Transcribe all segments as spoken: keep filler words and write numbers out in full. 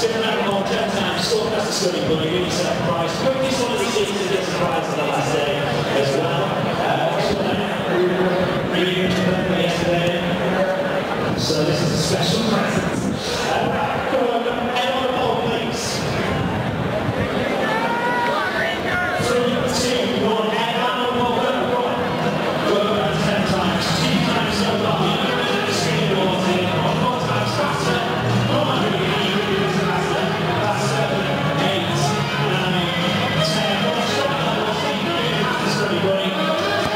Spin around the ball ten times, score past the swimming bunny, win yourself a prize. Quickest one of the seasons gets a prize on the last day as well. Uh, Bring you to the birthday yesterday. So this is a special present. Uh, come on, head on the ball, please. Three, two, one, head on the ball, go, go on. Go around ten times, two times so long. Spin the ball in, one more times faster. Come on, do it faster. That's seven, eight, nine, ten. One shot, level three, this is really running.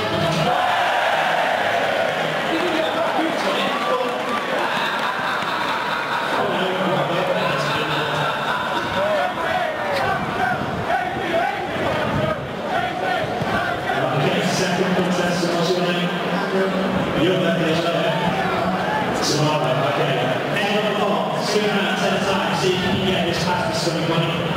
Your birthday's there. Tomorrow, okay. Head on the ball, spin around ten times, see if you can get this past the swimming bunny.